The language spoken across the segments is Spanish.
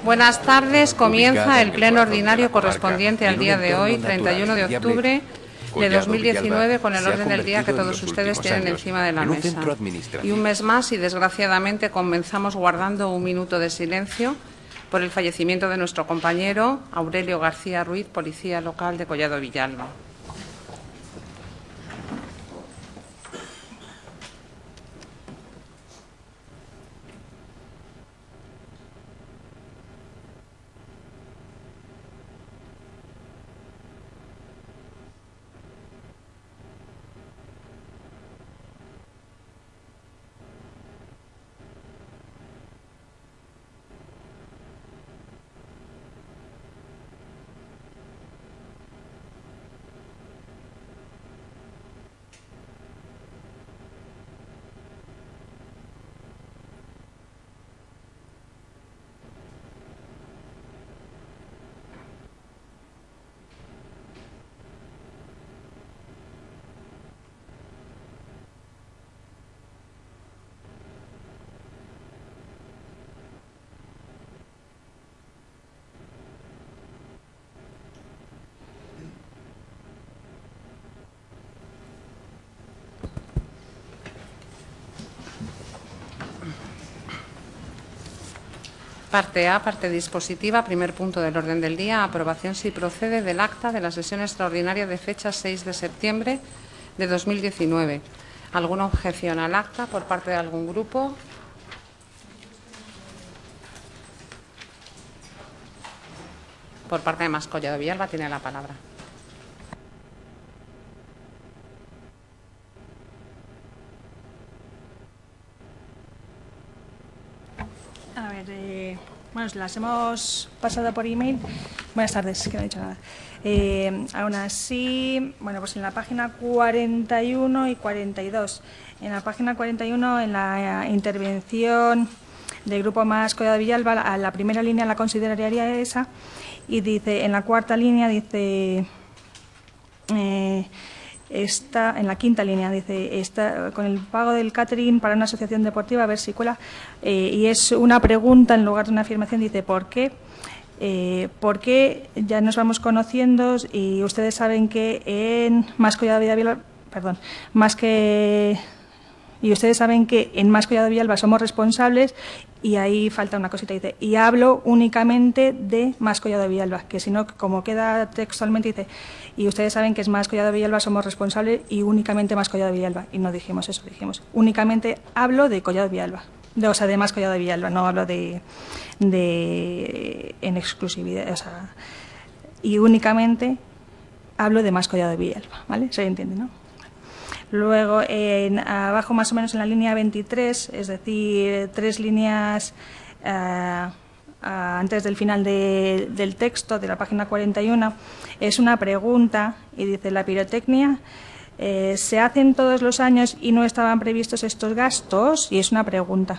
Buenas tardes. Comienza el pleno ordinario correspondiente al día de hoy, 31 de octubre de 2019, con el orden del día que todos ustedes tienen encima de la mesa. Y un mes más, y desgraciadamente comenzamos guardando un minuto de silencio por el fallecimiento de nuestro compañero Aurelio García Ruiz, policía local de Collado Villalba. Parte A, parte dispositiva, primer punto del orden del día, aprobación si procede del acta de la sesión extraordinaria de fecha 6 de septiembre de 2019. ¿Alguna objeción al acta por parte de algún grupo? Por parte de Mas Collado Villalba tiene la palabra. A ver, bueno, las hemos pasado por email. Buenas tardes, que no he dicho nada. Aún así, bueno, pues en la página 41 y 42. En la página 41, en la intervención del grupo Mas Collado Villalba, la primera línea la consideraría esa, y dice, en la cuarta línea dice... en la quinta línea dice, está con el pago del catering para una asociación deportiva, a ver si cuela, y es una pregunta en lugar de una afirmación. Dice, ¿por qué? Porque ya nos vamos conociendo y ustedes saben que en Mas Collado Villalba, y ustedes saben que en Mas Collado Villalba somos responsables, y ahí falta una cosita, dice, y hablo únicamente de Mas Collado Villalba, que si no, como queda textualmente, dice, y ustedes saben que es Mas Collado Villalba somos responsables y únicamente Mas Collado Villalba, y no dijimos eso, dijimos, únicamente hablo de Collado Villalba, o sea, de Mas Collado Villalba, no hablo de en exclusividad, o sea, y únicamente hablo de Mas Collado Villalba, ¿vale? Se entiende, ¿no? Luego, abajo más o menos en la línea 23, es decir, 3 líneas antes del final del texto de la página 41, es una pregunta y dice, la pirotecnia se hacen todos los años y no estaban previstos estos gastos, y es una pregunta.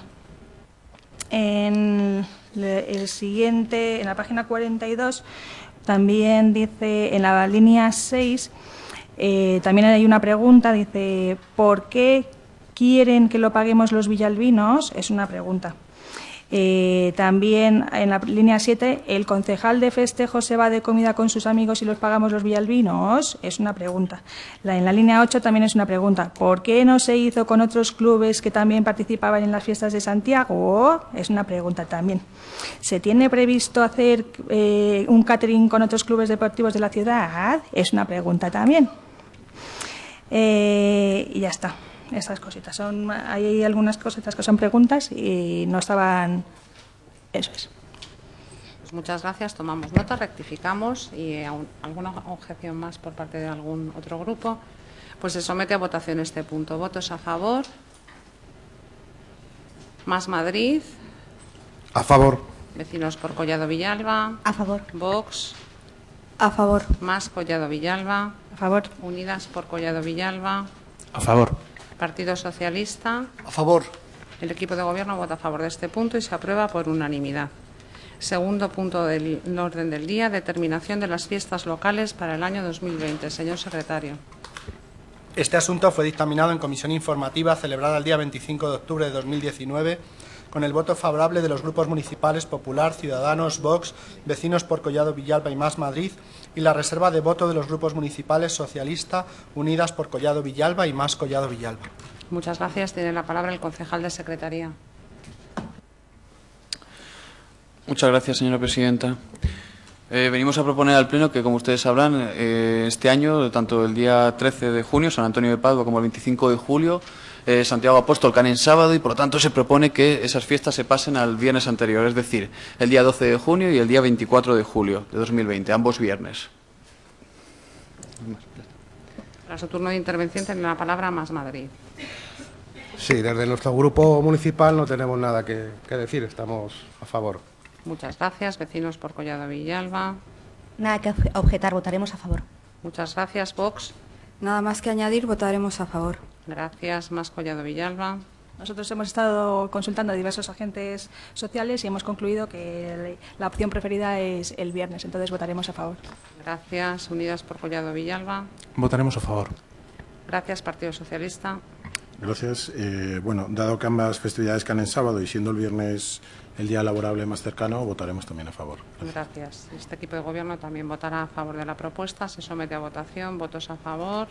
En el siguiente, en la página 42, también dice, en la línea 6, también hay una pregunta, dice, ¿por qué quieren que lo paguemos los villalbinos? Es una pregunta. También en la línea 7, ¿el concejal de festejo se va de comida con sus amigos y los pagamos los villalbinos? Es una pregunta. En la línea 8 también es una pregunta. ¿Por qué no se hizo con otros clubes que también participaban en las fiestas de Santiago? Es una pregunta también. ¿Se tiene previsto hacer un catering con otros clubes deportivos de la ciudad? Es una pregunta también. Y ya está, estas cositas. Hay algunas cositas que son preguntas y no estaban... Eso es. Pues muchas gracias, tomamos nota, rectificamos, y alguna objeción más por parte de algún otro grupo. Pues se somete a votación este punto. ¿Votos a favor? Más Madrid. A favor. Vecinos por Collado Villalba. A favor. Vox. A favor. Más Collado Villalba. A favor. Unidas por Collado Villalba. A favor. Partido Socialista. A favor. El equipo de gobierno vota a favor de este punto y se aprueba por unanimidad. Segundo punto del orden del día, determinación de las fiestas locales para el año 2020. Señor secretario. Este asunto fue dictaminado en comisión informativa celebrada el día 25 de octubre de 2019 con el voto favorable de los grupos municipales Popular, Ciudadanos, Vox, Vecinos por Collado Villalba y Más Madrid, y la reserva de voto de los grupos municipales Socialista, Unidas por Collado Villalba y Más Collado Villalba. Muchas gracias. Tiene la palabra el concejal de Secretaría. Muchas gracias, señora presidenta. Venimos a proponer al Pleno que, como ustedes sabrán, este año, tanto el día 13 de junio, San Antonio de Padua, como el 25 de julio, Santiago Apóstol caen en sábado y, por lo tanto, se propone que esas fiestas se pasen al viernes anterior, es decir, el día 12 de junio y el día 24 de julio de 2020, ambos viernes. Para su turno de intervención tiene la palabra Más Madrid. Sí, desde nuestro grupo municipal no tenemos nada que decir, estamos a favor. Muchas gracias. Vecinos por Collado Villalba. Nada que objetar, votaremos a favor. Muchas gracias. Vox. Nada más que añadir, votaremos a favor. Gracias. Más Collado Villalba. Nosotros hemos estado consultando a diversos agentes sociales y hemos concluido que la opción preferida es el viernes, entonces votaremos a favor. Gracias. Unidas por Collado Villalba. Votaremos a favor. Gracias. Partido Socialista. Gracias. Bueno, dado que ambas festividades caen en sábado y siendo el viernes el día laborable más cercano, votaremos también a favor. Gracias. Este equipo de gobierno también votará a favor de la propuesta. Se somete a votación. Votos a favor.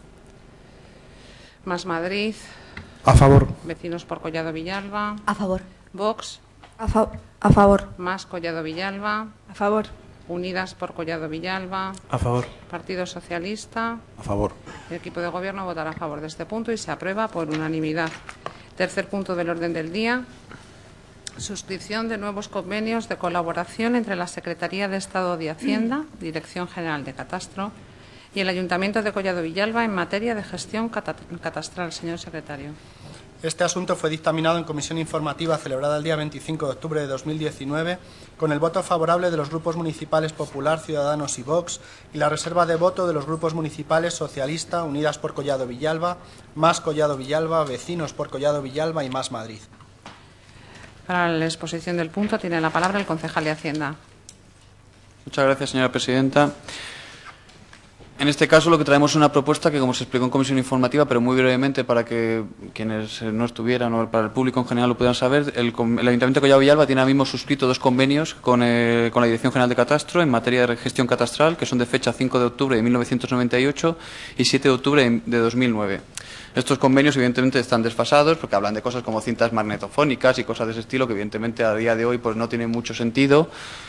Más Madrid. A favor. Vecinos por Collado Villalba. A favor. Vox. A favor. Más Collado Villalba. A favor. Unidas por Collado Villalba. A favor. Partido Socialista. A favor. El equipo de gobierno votará a favor de este punto y se aprueba por unanimidad. Tercer punto del orden del día. Suscripción de nuevos convenios de colaboración entre la Secretaría de Estado de Hacienda, Dirección General de Catastro, y el Ayuntamiento de Collado Villalba en materia de gestión catastral. Señor secretario. Este asunto fue dictaminado en comisión informativa celebrada el día 25 de octubre de 2019 con el voto favorable de los grupos municipales Popular, Ciudadanos y Vox y la reserva de voto de los grupos municipales Socialista, Unidas por Collado Villalba, Más Collado Villalba, Vecinos por Collado Villalba y Más Madrid. Para la exposición del punto tiene la palabra el concejal de Hacienda. Muchas gracias, señora presidenta. En este caso lo que traemos es una propuesta que, como se explicó en comisión informativa, pero muy brevemente para que quienes no estuvieran o para el público en general lo puedan saber, el Ayuntamiento de Collado Villalba tiene ahora mismo suscrito dos convenios con la Dirección General de Catastro en materia de gestión catastral, que son de fecha 5 de octubre de 1998 y 7 de octubre de 2009. Estos convenios evidentemente están desfasados porque hablan de cosas como cintas magnetofónicas y cosas de ese estilo que evidentemente a día de hoy pues no tienen mucho sentido.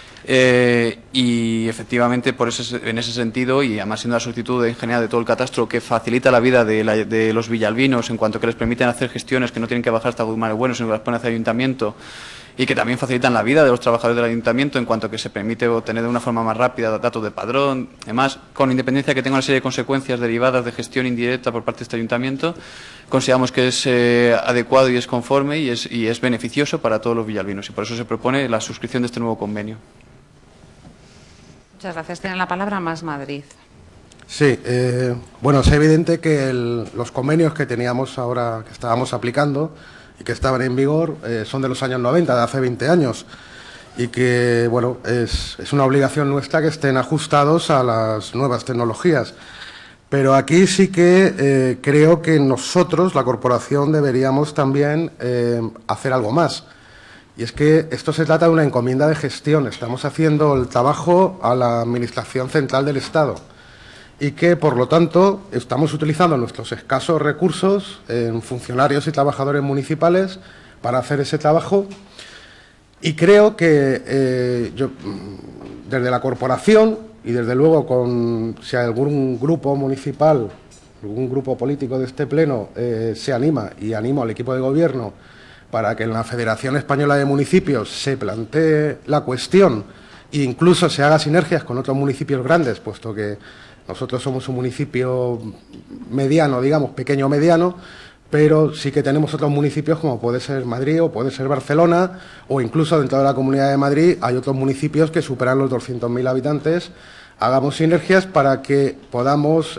Y efectivamente en ese sentido, y además siendo una solicitud en general de todo el catastro que facilita la vida de los villalbinos en cuanto que les permiten hacer gestiones que no tienen que bajar hasta Guzmán Bueno, sino que las ponen hacia el ayuntamiento, y que también facilitan la vida de los trabajadores del ayuntamiento en cuanto que se permite obtener de una forma más rápida datos de padrón, además con independencia que tenga una serie de consecuencias derivadas de gestión indirecta por parte de este ayuntamiento, consideramos que es adecuado y es conforme y es beneficioso para todos los villalbinos, y por eso se propone la suscripción de este nuevo convenio. Muchas gracias. Tiene la palabra Más Madrid. Sí, bueno, es evidente que los convenios que teníamos ahora, que estábamos aplicando y que estaban en vigor, son de los años 90, de hace 20 años, y que, bueno, es una obligación nuestra que estén ajustados a las nuevas tecnologías. Pero aquí sí que creo que nosotros, la corporación, deberíamos también hacer algo más. Y es que esto se trata de una encomienda de gestión. Estamos haciendo el trabajo a la Administración Central del Estado y que, por lo tanto, estamos utilizando nuestros escasos recursos en funcionarios y trabajadores municipales para hacer ese trabajo. Y creo que yo, desde la corporación y, desde luego, si algún grupo municipal, algún grupo político de este pleno se anima, y animo al equipo de gobierno, para que en la Federación Española de Municipios se plantee la cuestión e incluso se haga sinergias con otros municipios grandes, puesto que nosotros somos un municipio mediano, digamos, pequeño-mediano, pero sí que tenemos otros municipios como puede ser Madrid o puede ser Barcelona, o incluso dentro de la Comunidad de Madrid hay otros municipios que superan los 200.000 habitantes. Hagamos sinergias para que podamos,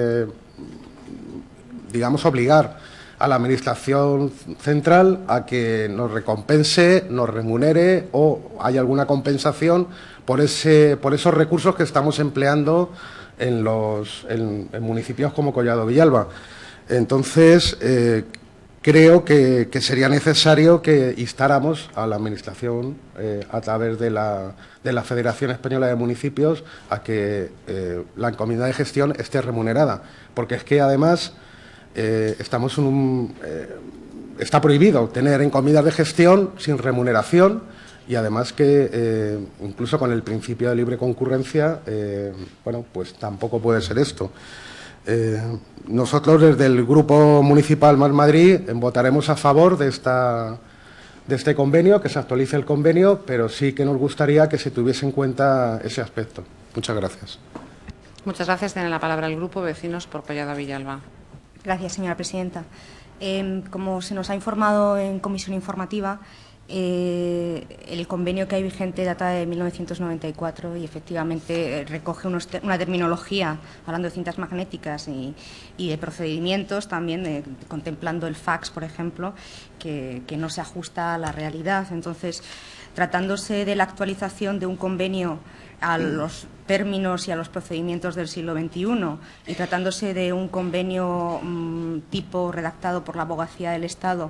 digamos, obligar a la Administración Central a que nos recompense, nos remunere o haya alguna compensación por esos recursos que estamos empleando en municipios como Collado Villalba. Entonces, creo que sería necesario que instáramos a la Administración, a través de la Federación Española de Municipios, a que la encomienda de gestión esté remunerada, porque es que además estamos en está prohibido tener encomiendas de gestión sin remuneración y además que incluso con el principio de libre concurrencia, bueno, pues tampoco puede ser esto. Nosotros desde el Grupo Municipal Más Madrid votaremos a favor de este convenio, que se actualice el convenio, pero sí que nos gustaría que se tuviese en cuenta ese aspecto. Muchas gracias. Muchas gracias. Tiene la palabra el Grupo Vecinos por Collado Villalba. Gracias, señora presidenta. Como se nos ha informado en comisión informativa, el convenio que hay vigente data de 1994 y efectivamente recoge una terminología hablando de cintas magnéticas y de procedimientos también, contemplando el fax, por ejemplo, que no se ajusta a la realidad. Entonces, tratándose de la actualización de un convenio a los términos y a los procedimientos del siglo XXI y tratándose de un convenio tipo redactado por la Abogacía del Estado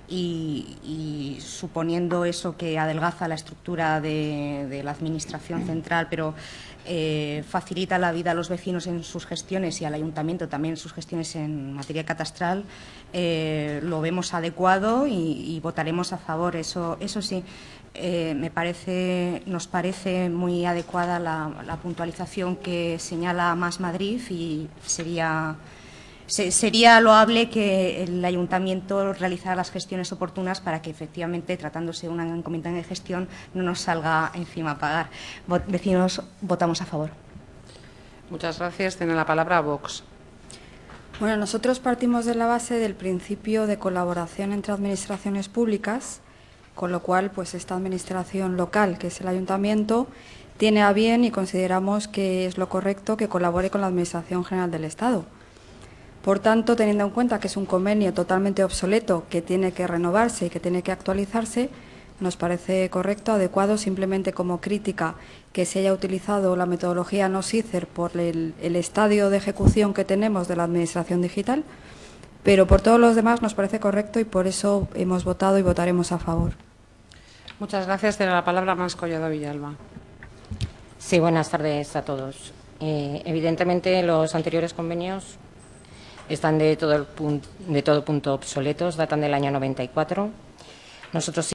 y suponiendo eso que adelgaza la estructura de la Administración central, pero facilita la vida a los vecinos en sus gestiones y al Ayuntamiento también en sus gestiones en materia catastral, lo vemos adecuado y votaremos a favor. Eso sí, nos parece muy adecuada la puntualización que señala Más Madrid y sería loable que el Ayuntamiento realizara las gestiones oportunas para que efectivamente, tratándose de una encomienda de gestión, no nos salga encima a pagar. Vecinos, votamos a favor. Muchas gracias. Tiene la palabra Vox. Bueno, nosotros partimos de la base del principio de colaboración entre administraciones públicas, con lo cual, pues esta administración local, que es el Ayuntamiento, tiene a bien y consideramos que es lo correcto que colabore con la Administración General del Estado. Por tanto, teniendo en cuenta que es un convenio totalmente obsoleto, que tiene que renovarse y que tiene que actualizarse, nos parece correcto, adecuado, simplemente como crítica que se haya utilizado la metodología NOS-ICER por el estadio de ejecución que tenemos de la Administración digital, pero por todos los demás nos parece correcto y por eso hemos votado y votaremos a favor. Muchas gracias. Tiene la palabra Más Collado Villalba. Sí, buenas tardes a todos. Evidentemente, los anteriores convenios están de todo punto obsoletos, datan del año 94. Nosotros